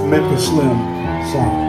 Memphis Slim song.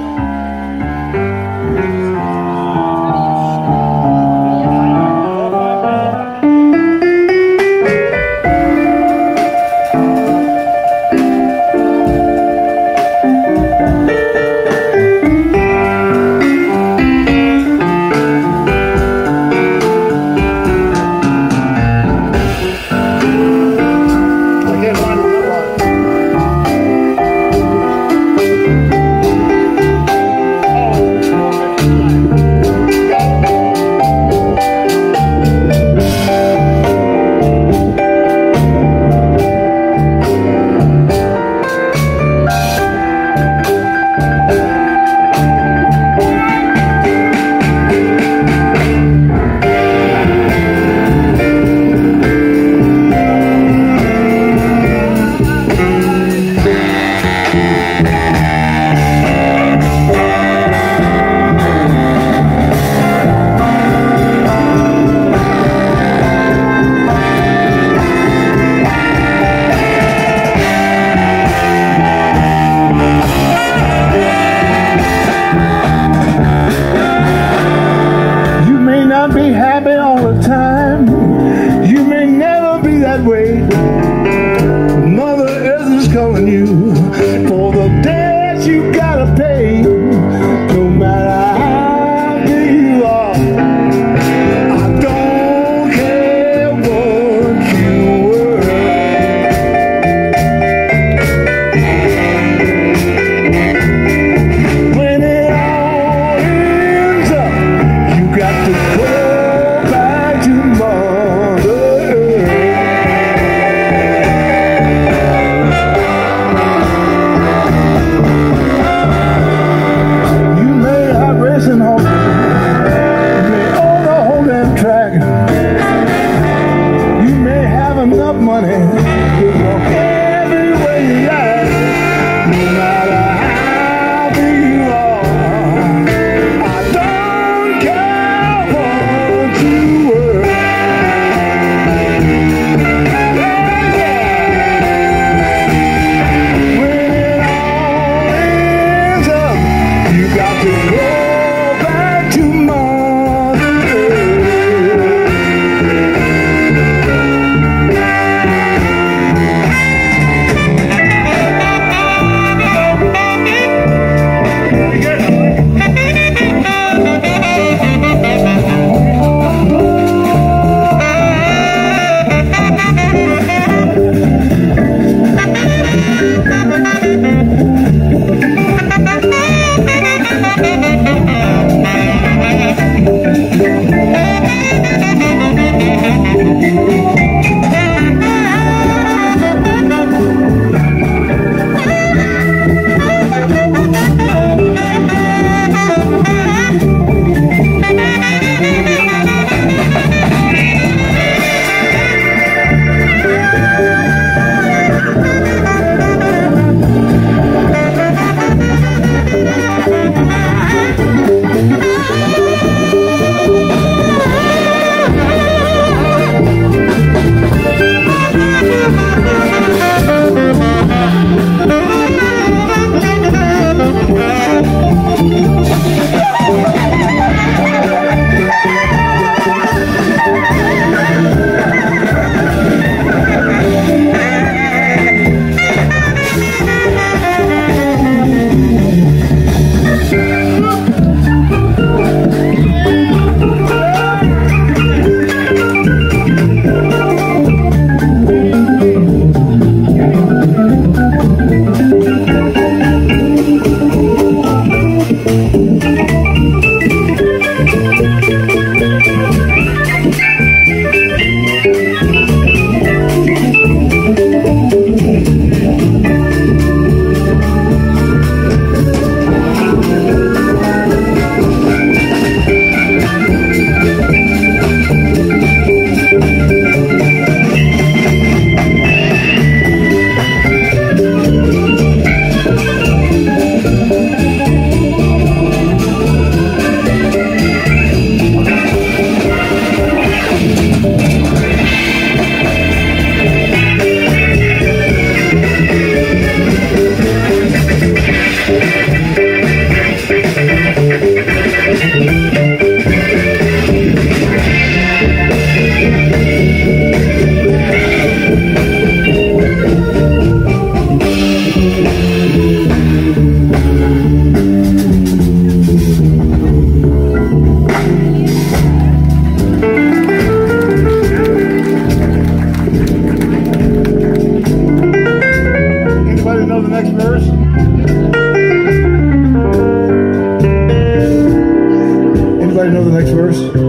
Be happy all the time. You may never be that way. Mother Earth is calling you for the debts you gotta pay. No matter how big you are, I don't care what you were. When it all ends up, you got to go enough money to walk everywhere you like. No matter how big you are, I don't care what you were. When it all ends up, you got to go back to Mother Earth. verse? Anybody know the next verse?